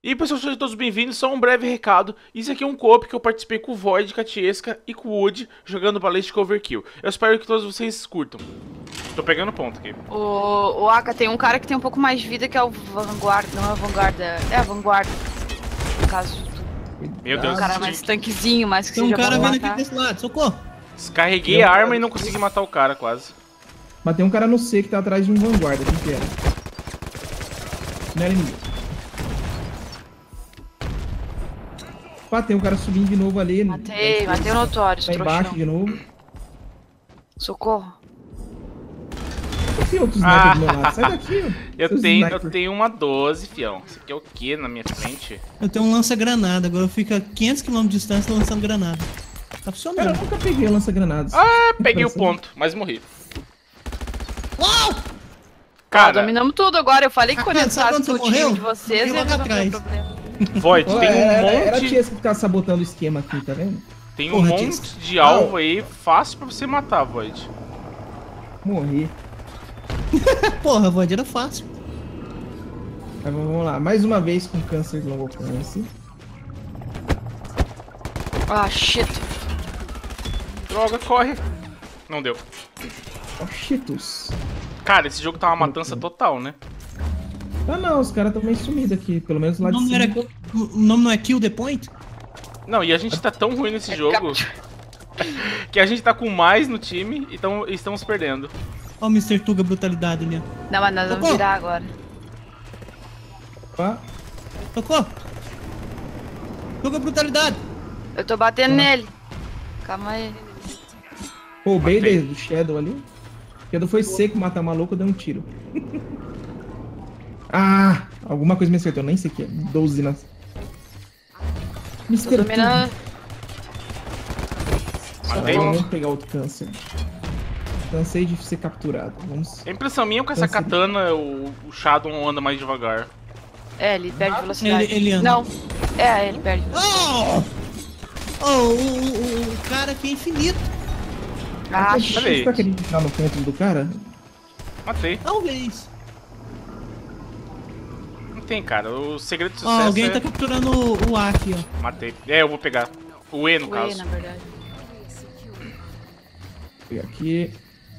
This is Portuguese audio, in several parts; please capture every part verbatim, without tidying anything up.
E aí, pessoal, sejam todos bem-vindos. Só um breve recado. Isso aqui é um co-op que eu participei com o Void, Katiesca e com o Wood jogando Ballistic Overkill. Eu espero que todos vocês curtam. Tô pegando ponto aqui. O, o Aka tem um cara que tem um pouco mais de vida, que é o Vanguard. Não é o Vanguard, é a Vanguard. No caso, Meu um Deus. cara mais tanquezinho, mais que Tem um seja cara bom vindo matar. aqui desse lado, socorro! Descarreguei a arma e não consegui matar o cara, quase. Mas tem um cara no C que tá atrás de um vanguarda, quem que era? Não era inimigo. Pá, tem um cara subindo de novo ali. Matei, matei o Notório, Tá embaixo de novo. Socorro. Tem outros Ah. snipers do meu lado, sai daqui, ó. Eu Seus tenho, eu sniper. tenho uma doze, fião. Isso aqui é o que na minha frente? Eu tenho um lança-granada, agora eu fico a quinhentos quilômetros de distância lançando granada. Tá Cara, funcionando. eu nunca peguei o lança-granadas. Ah, peguei o Parece- ponto, mas morri. Uau! Ah, Cara, dominamos tudo agora. Eu falei que quando Ah, sabe entrasse quando o você time morreu? de vocês, Eu ia logo resolver o atrás. problema. Void, Ó, tem um era, era a monte... Tiesca que ficava sabotando o esquema aqui, tá vendo? Tem um Porra, monte Tiesca. de alvo aí, fácil pra você matar, Void. Morri. Porra, Void, era fácil. Mas vamos lá, mais uma vez com câncer de longo alcance. Ah, shit. Droga, corre. Não deu. Ó, Cheetos. Cara, esse jogo tá uma matança total, né? Ah não, os caras estão meio sumidos aqui, pelo menos O lá de nome, cima. não era, o nome não é Kill the Point? Não, e a gente tá tão ruim nesse É jogo cap- que a gente tá com mais no time e tão, e estamos perdendo. Ó o mister Tuga brutalidade ali, ó. Não, mas nós vamos Socorro. virar agora. Opa. Socorro! Tuga brutalidade! Eu tô batendo Ah. nele. Calma aí. Roubei Matei. do Shadow ali. O Shadow foi seco matar o maluco, eu dei um tiro. Ah, alguma coisa me acertou, nem sei o que é. doze nas. Tô mister dominando. Matei. Vamos pegar outro câncer. Cansei de ser capturado. Vamos. A impressão minha é que com essa Cansei. katana o, o Shadow anda mais devagar. É, ele perde velocidade. Ele- ele anda. Não. É, ele perde. Oh! Oh, o, o, o cara aqui é infinito. Ah, Você Peraí. tá querendo entrar no ponto do cara? Matei. Talvez. Não tem, cara. O segredo do Ó, sucesso alguém é... tá capturando o, o A aqui, ó. Matei. É, eu vou pegar. O E, no o E, caso. na verdade. Vou pegar aqui.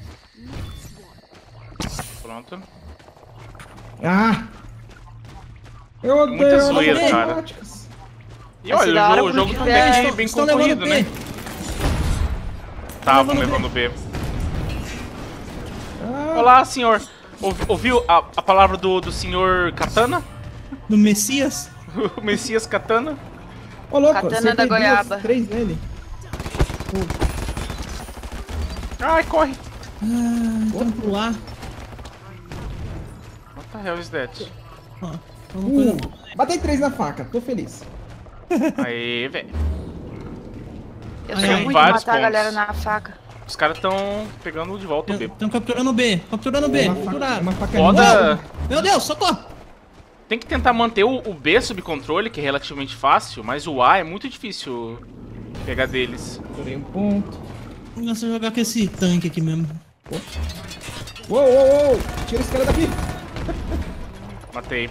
Pronto. Ah! Eu odeio Muita elas zoeira, cara. automáticas. E Vai ser olha, da hora o jogo, o jogo quando tá tiver- bem, bem Estão concorrido, levando né? B. Estavam levando levando B. Ah, Olá, senhor. Ouvi- Ouviu a, a palavra do, do senhor Katana? Do Messias. O Messias Katana? ô louco, Katana acertei da duas, goiaba. três nele. Ai, corre. Ah, vamos pro A. What the hell is that? Ó, vamos coisa Uh, batei três na faca, tô feliz. Aê, velho. Eu Aí, sou aí. muito de Vários matar a galera pontos. na faca. Os caras tão pegando de volta o B. Estão capturando o B. Capturando o B. Uma faca, Capturaram. uma faca Foda. Meu Deus, socorro! Tem que tentar manter o, o B sob controle, que é relativamente fácil, mas o A é muito difícil pegar deles. Tirei um ponto. Vamos jogar com esse tanque aqui mesmo. Uou, uou, uou! Tira esse cara daqui! Matei.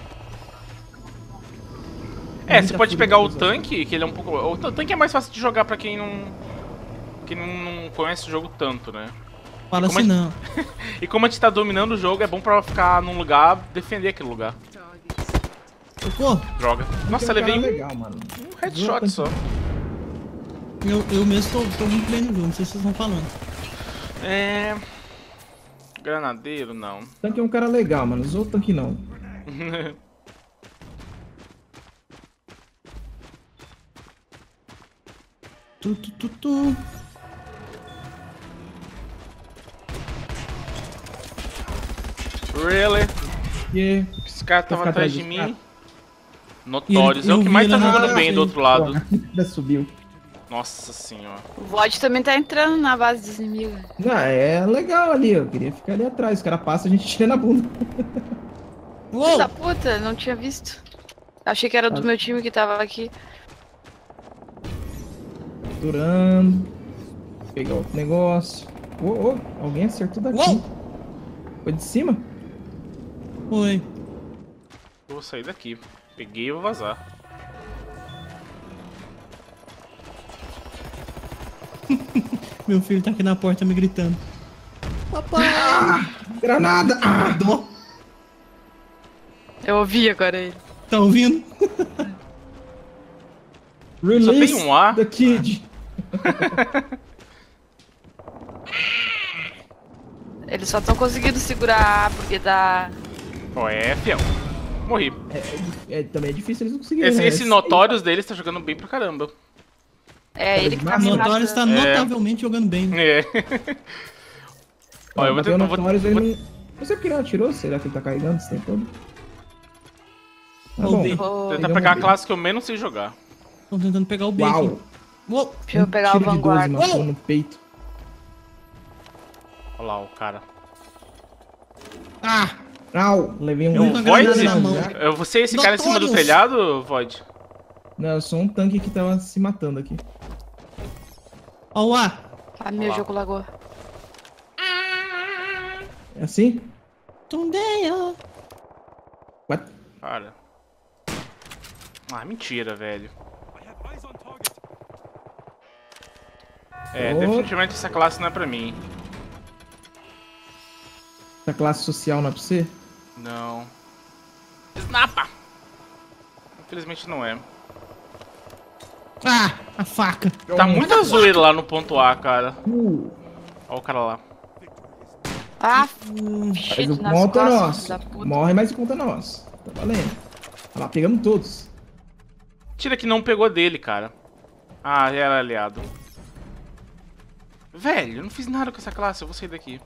É, você pode pegar o tanque, que ele é um pouco... O t- tanque é mais fácil de jogar pra quem não... Quem não, não conhece o jogo tanto, né? Fala Como assim é- não. E como a gente tá dominando o jogo, é bom pra ficar num lugar, defender aquele lugar. Socorro! Droga. Nossa, Tem um levei cara um legal, mano. headshot só. Eu, eu mesmo tô, tô muito bem no jogo, não sei se vocês estão falando. É... Granadeiro, não. O tanque é um cara legal, mano. Os outros tanque não. Tu, tu, tu, tu. Really? E... Esse cara Vou tava ficar atrás atrás de dos mim. caras. Notórios. E É eu o que vi mais tá ele na- jogando bem do outro lado. Ainda subiu. Nossa senhora. O Void também tá entrando na base dos inimigos. Não, é legal ali, eu queria ficar ali atrás. Os caras passam, a gente tira na bunda. Filho Uou! da puta, não tinha visto. Achei que era do Ah. meu time que tava aqui. Capturando. Pegar outro negócio. Ô, ô, alguém acertou daqui. Uou! Foi de cima? Foi. Eu vou sair daqui. Peguei e vou vazar. Meu filho tá aqui na porta me gritando. Papai! Granada! Ah, dó! Eu ouvi agora ele. Tá ouvindo? Release tem um A. the kid. Eles só estão conseguindo segurar porque tá. Ó, é fiel. Morri. É, é, também é difícil eles conseguirem. Esse, né? esse Notorious deles tá jogando bem pra caramba. É ele que tá O me Notorious tá matando. notavelmente jogando bem. É. Ó, eu vou Bateu tentar. no Vou, Notorious, ele vou- não... Não sei porque ele não atirou. Será que ele tá carregando esse tempo todo? Tá Ó, o bom. B. Vou- tentar Pegamos pegar a bem. classe que eu menos sei jogar. Tô tentando pegar o B aqui. Uau! Uou. Deixa eu pegar o Tiro de doze, Vanguard. matou Uou! no peito. Olha lá o cara. Ah! Au! Levei um... Eu Uma Void? granada na mão. Eu, você é esse cara em cima do Notorious. telhado, Void? Não, eu sou um tanque que tava se matando aqui. Ó o A. Ah, meu Olá. jogo lagou. É assim? Tondeia. What? Cara. Ah, mentira, velho. É, Oh. definitivamente essa classe não é pra mim. Essa classe social não é pra você? Não. Snapa! Infelizmente não é. Ah! A faca. Tá muita zoeira lá no ponto A, cara. Uh, Olha o cara lá. Ah, mas shit, o nas ponto é costas nosso. da puta. Morre, mas o ponto é nosso. Tá valendo. Olha lá, pegamos todos. Tira que não pegou dele, cara. Ah, era aliado. Velho, eu não fiz nada com essa classe, eu vou sair daqui.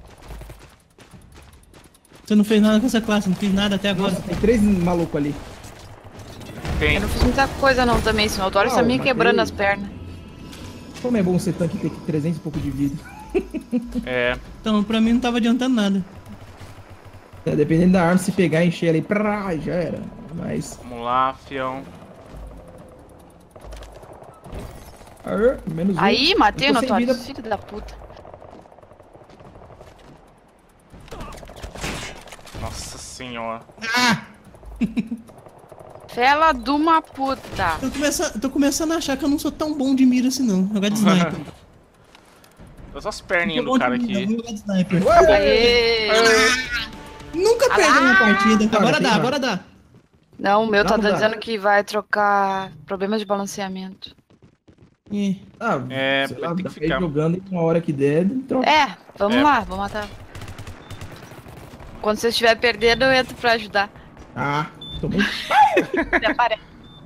Você não fez nada com essa classe, não fiz nada até agora. Nossa, tem três malucos ali. Tem. Eu não fiz muita coisa não também, senão o Notorious tá Ah, me matei. quebrando as pernas. Como é bom ser tanque ter trezentos e pouco de vida. É. Então, pra mim não tava adiantando nada. É, dependendo da arma, se pegar e encher ali, prá, já era. Mas. Vamos lá, fião. Arr, menos um. Aí, matei o Eu tô sem Notorious, vida. filho da puta. Nossa senhora. Ah! Fela de uma puta. Eu começo, tô começando a achar que eu não sou tão bom de mira assim não. Jogar de sniper. Olha só as perninhas Sou do bom cara de mira, aqui. vou jogar de sniper. Aê. Nunca Ah perdi lá! uma partida. Cara, Agora tem dá, uma- agora dá. Não, o meu tá Não dá. dizendo que vai trocar problemas de balanceamento. É. Ah, É, sei vai lá, ter dá que pra ir ficar. jogando e uma hora que der, troca. É, vamos É. lá, vou matar. Quando você estiver perdendo, eu entro pra ajudar. Ah, tomei. Você aparece.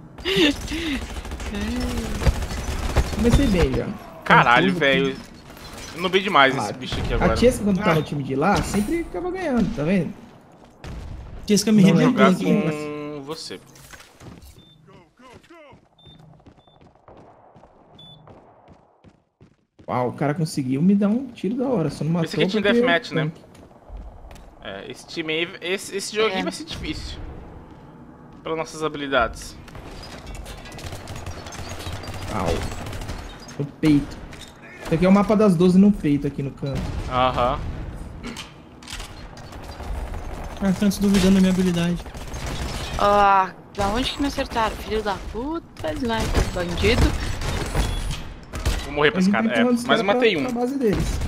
Comecei bem já. Caralho, Tudo velho. Eu não vi demais Ah, esse bicho aqui A agora. Tiesca, quando tá no time de lá, sempre acaba ganhando, tá vendo? Jessica me Não, rebentou Jogar aqui. com você. Uau, o cara conseguiu me dar um tiro da hora, só não matou. Esse aqui é Team porque eu- Deathmatch, né? É, esse time aí, esse, esse joguinho É. vai ser difícil. Pelas nossas habilidades. Au. No peito. Isso aqui é o mapa das doze no peito, aqui no canto. Aham. Ah, tantos duvidando da minha habilidade. Ah, da onde que me acertaram? Filho da puta, sniper, bandido. Vou morrer pra A esse gente cara. tá É, empurrando os mas eu caras matei pra- um. pra base deles.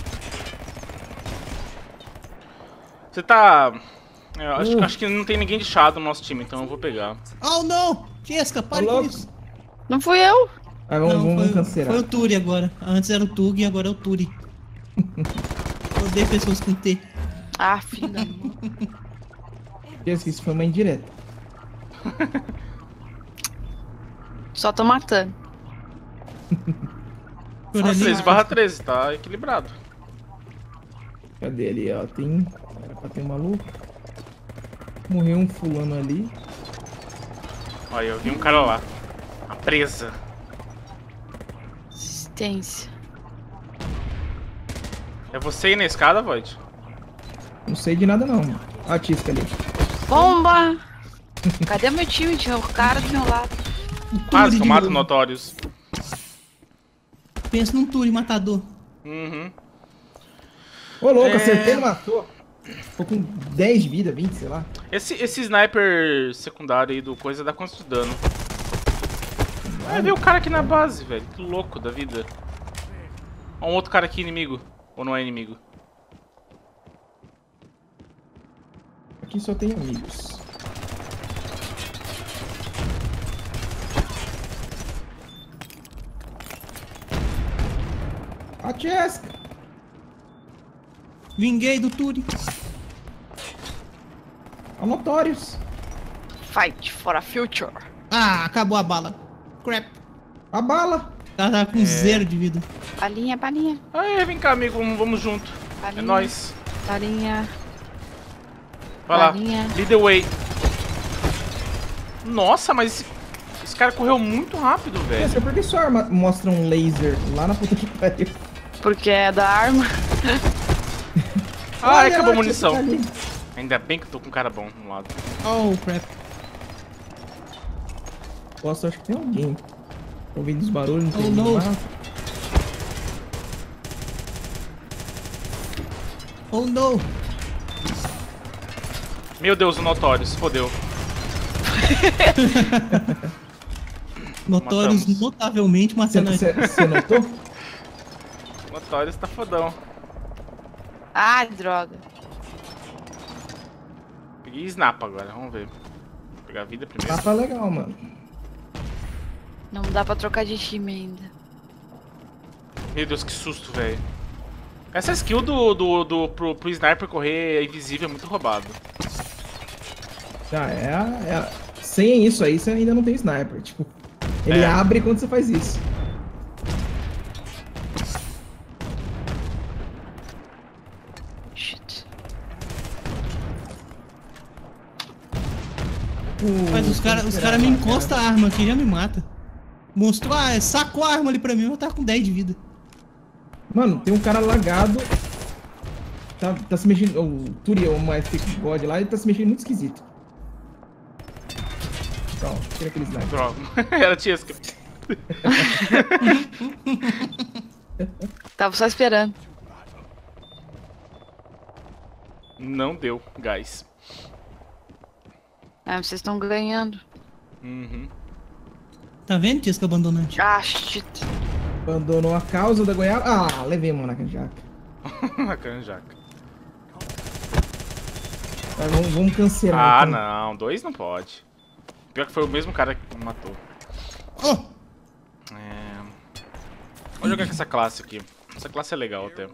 Você tá. é, Eu acho, Uh. acho que não tem ninguém de chado no nosso time, então eu vou pegar. Oh, não! Jessica, pare Tá com louco? isso. Não fui eu. Ah, vamos, Não, vamos foi, cancelar. foi o Turi agora. Antes era o Tug e agora é o Turi. Odeio pessoas com T. Ah, filho da mãe. Tiesca, isso foi uma indireta. Só tô matando. Por Nossa, ali. treze barra treze, tá equilibrado. Cadê ali, ó? Tem. Era pra ter um maluco. Morreu um fulano ali. Olha, eu vi um cara lá. A presa. Assistência. É você aí na escada, Void? Não sei de nada não. Ó a Tiesca ali. Bomba! Cadê meu time? Tinha o cara do meu lado. Quase que eu de mato o novo. Notorious. Pensa num Turi matador. Uhum. Ô louco, É. acertei e não matou. Tô com dez de vida, vinte, sei lá. Esse, esse sniper secundário aí do coisa dá quanto de dano? Vai ver o cara aqui na base, velho. Que louco da vida. Ó, um outro cara aqui, inimigo. Ou não é inimigo? Aqui só tem amigos. A Jessica! Vinguei do Turi. A Notorious. Fight for a future. Ah, acabou a bala. Crap. A bala. Ela tá com zero de vida. Balinha, balinha. Aê, vem cá, amigo. Vamos, vamos junto. Balinha. É nóis. Balinha. Vai lá. Balinha. Lead the way. Nossa, mas esse, esse cara correu muito rápido, velho. Jessica, por que sua arma mostra um laser lá na puta que pariu? Porque é da arma. Ah, Olha acabou a lá, munição. Jessica, ali. Ainda bem que eu tô com um cara bom no lado. Oh, crap. Nossa, acho que tem alguém. Tô ouvindo os barulhos, não Oh, tem não. ninguém lá. Oh, não. Meu Deus, o Notorious. Fodeu. Notórios Matamos. notavelmente matando a gente. Você notou? O Notorious tá fodão. Ai, droga. Peguei Snap agora, vamos ver. Vou pegar a vida primeiro. Tá, tá legal, mano. Não dá pra trocar de time ainda. Meu Deus, que susto, velho. Essa skill do, do, do pro, pro sniper correr invisível é muito roubado. Já é, a- é a- sem isso aí, você ainda não tem sniper. Tipo, ele É. abre quando você faz isso. Shit. Mas os caras os cara me encostam a arma aqui e já me mata. Mostrou, ah, sacou a arma ali pra mim, eu tava com dez de vida. Mano, tem um cara lagado. Tá, tá se mexendo. O Turi, o My Thick God lá, ele tá se mexendo muito esquisito. Pronto, tira aquele sniper. Droga. Era Tiesca. Tava só esperando. Não deu, guys. Ah, vocês estão ganhando. Uhum. Tá vendo, Tiesca abandonante? Ah, shit. Abandonou a causa da goiaba. Ah, levei, mano, na canjaca. A canjaca. Tá, vamos, vamos cancelar. Ah, então. não. Dois não pode. Pior que foi o mesmo cara que me matou. Oh! É... Vou jogar com essa classe aqui. Essa classe é legal até.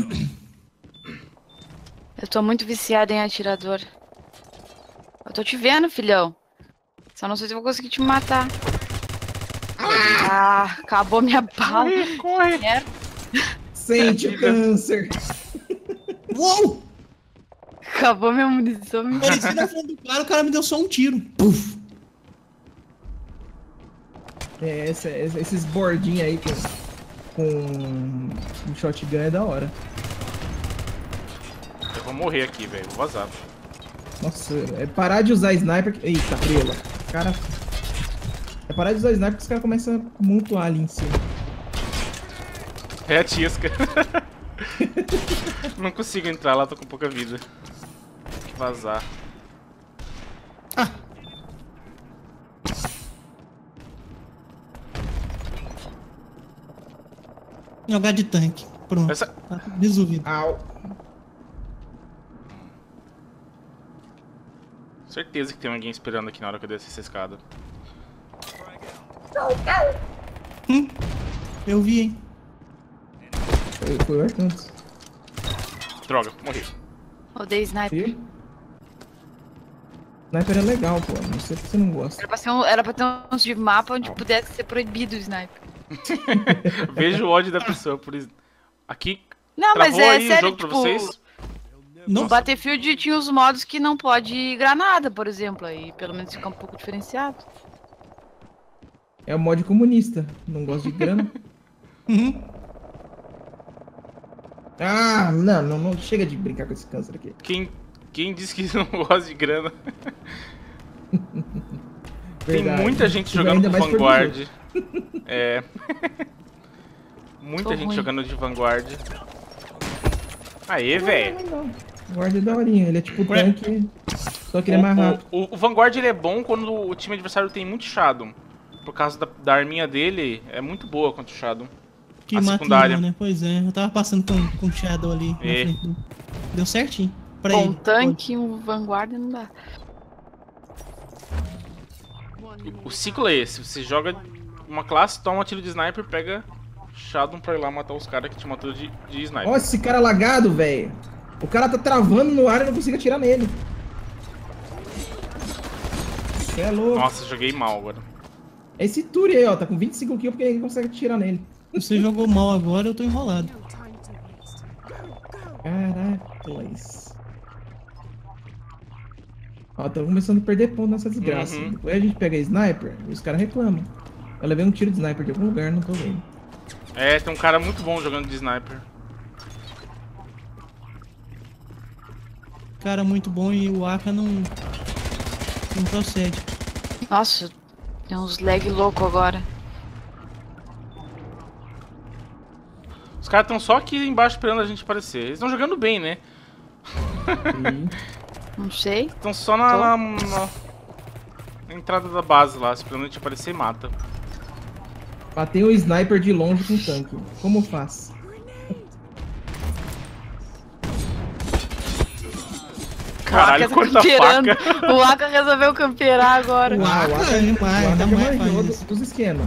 Eu tô muito viciada em atirador. Eu tô te vendo, filhão. Só não sei se eu vou conseguir te matar. Ah, acabou minha bala. Corre, corre. Quero. Sente o câncer. Uou! Acabou minha munição. Eu desci na frente do cara, o cara me deu só um tiro. Puf! É, esse- esse- esses bordinhos aí com, com um shotgun é da hora. Eu vou morrer aqui, velho. Vou vazar. Nossa, é parar de usar sniper. que- Eita, prela. Cara. É parar de usar sniper que os caras começam a montuar ali em cima. É a Tiesca. Não consigo entrar lá, tô com pouca vida. Tem que vazar. Ah! Jogar de tanque. Pronto. Essa... Tá resolvido. Au. Certeza que tem alguém esperando aqui na hora que eu descer essa escada. Hum, eu vi, hein? Foi, foi o Arcantos. Droga, morri. Odeio sniper. Viu? Sniper é legal, pô. Não sei porque você não gosta. Era pra, ser um, era pra ter uns de mapa onde pudesse ser proibido o sniper. Vejo o ódio da pessoa por isso. Aqui, Não, mas travou é aí o sério, jogo pra tipo, vocês? Não, no Battlefield tinha os modos que não pode granada, por exemplo, aí pelo menos fica um pouco diferenciado. É o mod comunista. Não gosta de grana. Uhum. Ah, não, não, não. Chega de brincar com esse câncer aqui. Quem, quem disse que não gosta de grana? Tem Verdade. muita gente Isso jogando ainda com mais por Vanguard. É. Muita Tô gente ruim. jogando de Vanguard. Aê, Não, velho. não, não. Vanguard é daorinha, ele é tipo Ué. tanque, só que ele é mais rápido. O, o, o Vanguard ele é bom quando o time adversário tem muito Shadow. Por causa da, da arminha dele, é muito boa contra o Shadow. Que A mata secundária. não, né? Pois é, eu tava passando com, com Shadow ali na É. frente do... Deu certinho. Pra Bom, ele. um tanque e um vanguarda não dá. O ciclo é esse, você joga uma classe, toma um tiro de sniper, pega Shadow pra ir lá matar os caras que te matou de, de sniper. Ó, esse cara lagado, velho. O cara tá travando no ar e eu não consigo atirar nele. Você é louco. Nossa, joguei mal agora. É esse Turi aí, ó. Tá com vinte e cinco kills porque ele consegue atirar nele. Você jogou mal agora, eu tô enrolado. Caracas. Ó, tô começando a perder ponto nessa desgraça. Uhum. Depois a gente pega sniper e os caras reclamam. Eu levei um tiro de sniper de algum lugar, não tô vendo. É, tem um cara muito bom jogando de sniper. Cara muito bom e o Aka não... Não procede. Nossa, tem uns lag louco agora. Os caras estão só aqui embaixo esperando a gente aparecer. Eles estão jogando bem, né? E... Não sei. Estão só na, na, na- na entrada da base lá, esperando a gente aparecer e mata. Matei um sniper de longe com tanque. Como faz? Caralho, Aka tá quanta camperando. faca. O Aka resolveu camperar agora. O Ah, Aka o Aka é demais, o Aka ainda já mais manjou faz dos, isso. dos esquemas.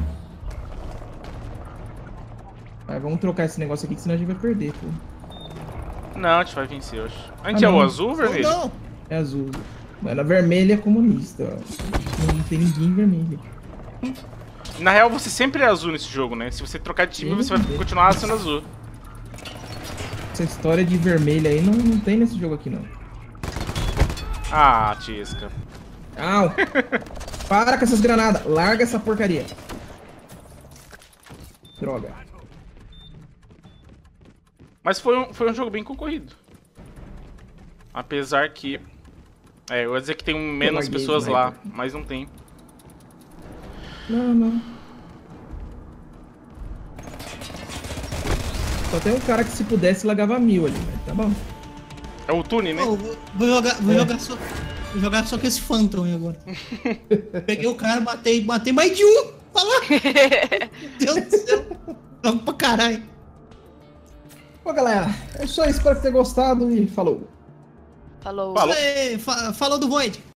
Mas vamos trocar esse negócio aqui, que senão a gente vai perder, pô. Não, a gente vai vencer hoje. A gente Ah, é o não. azul ou vermelho? Não, não. É azul. Mas na vermelha é comunista, ó. Não tem ninguém vermelho. Na real, você sempre é azul nesse jogo, né? Se você trocar de time, Sim, você vai sim. continuar sendo azul. Essa história de vermelho aí não, não tem nesse jogo aqui, não. Ah, Tiesca. Au! Para com essas granadas! Larga essa porcaria! Droga. Mas foi um, foi um jogo bem concorrido. Apesar que... É, eu ia dizer que tem menos larguei pessoas sniper. lá, mas não tem. Não, não. Só tem um cara que se pudesse lagava mil ali, mas tá bom. É o Tune, né? Pô, vou vou jogar, vou É. jogar só... Vou jogar só com esse Phantom aí agora. Peguei o cara, matei, matei mais de um! Olha lá! Meu Deus do céu! Vamos pra caralho! Bom, galera, é isso aí. Espero que tenham gostado e falou. Falou. Falou. Ei, fa- falou do Void!